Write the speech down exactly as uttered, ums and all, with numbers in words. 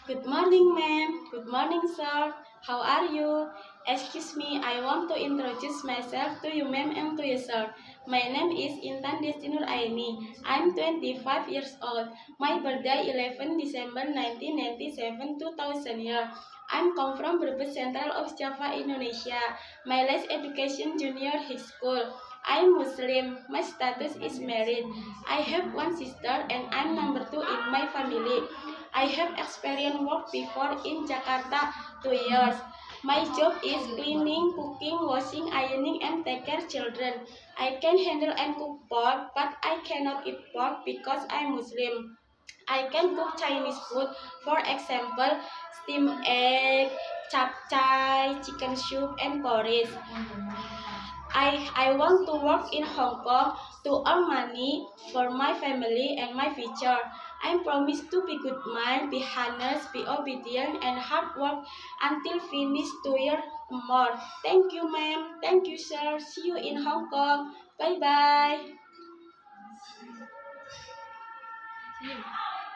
Good morning, ma'am. Good morning, sir. How are you? Excuse me, I want to introduce myself to you, ma'am, and to you, sir. My name is Intan Destinur Aini. I'm twenty-five years old. My birthday eleven December nineteen ninety-seven, two thousand year. I'm come from Brebes Central of Java, Indonesia. My last education junior high school. I'm Muslim. My status is married. I have one sister and I'm number two in my family. I have experience work before in Jakarta two years. My job is cleaning, cooking, washing, ironing, and take care children. I can handle and cook pork, but I cannot eat pork because I'm Muslim. I can cook Chinese food, for example, steamed egg, chap-chai, chicken soup, and porridge. I, I want to work in Hong Kong to earn money for my family and my future. I promise to be good man, be honest, be obedient, and hard work until finish two years more. Thank you, ma'am. Thank you, sir. See you in Hong Kong. Bye-bye.